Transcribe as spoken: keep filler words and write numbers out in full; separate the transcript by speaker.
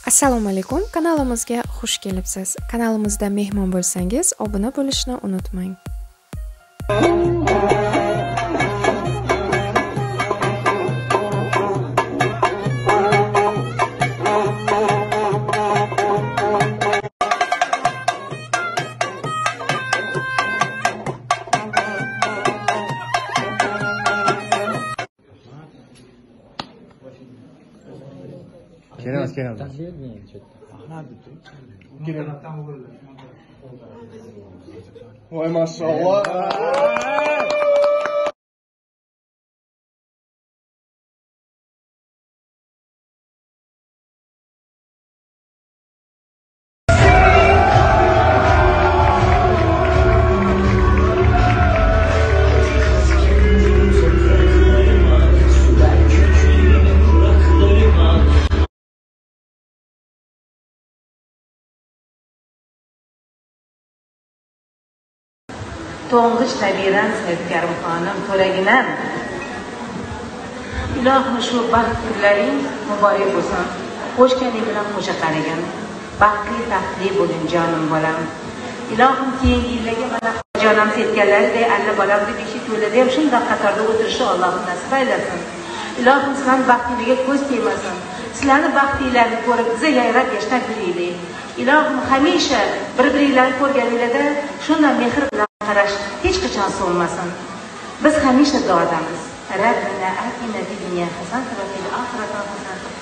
Speaker 1: Assalomu alaykum, kanalimizga xush kelibsiz. Kanalimizda mehmon bo'lsangiz, obuna bo'lishni unutmang.
Speaker 2: Keramaz, keramaz. Voy maşallah.
Speaker 3: To'ng'ich nabiram Saidkarimxonim To'laginam. Ilohim shu baxt kunlaring muborak bo'lsin. Qo'shganing bilan qo'sha qaragan. Baxtli taxtli bo'ling jonim bolam. Ilohim keyingi yillarga mana jonim ketganlaridek alla bolamni beshi to'lada ham shunday qatorda o'tirishni Alloh nasib aylasin. Ilohim sizlarning baxtingizga ko'z tegmasin. Sizlarning baxtinglarni ko'rib biza yayrab yashnab yuraylik. Ilohim hamisha bir-biringlarni ko'rganinglarda shunday mehr bilan qarash hech qachon so'nmasin. Biz hamisha duodamiz. Rabbina atina fid dunya hasanatan va fil oxirati hasanatan